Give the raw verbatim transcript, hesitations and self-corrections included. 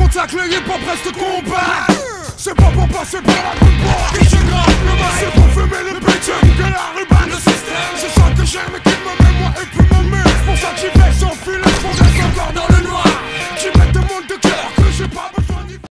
contact, le hip-hop reste combat. C'est pas pour passer par la bonne porte que je gratte le mic. C'est pour fumer le bitume que la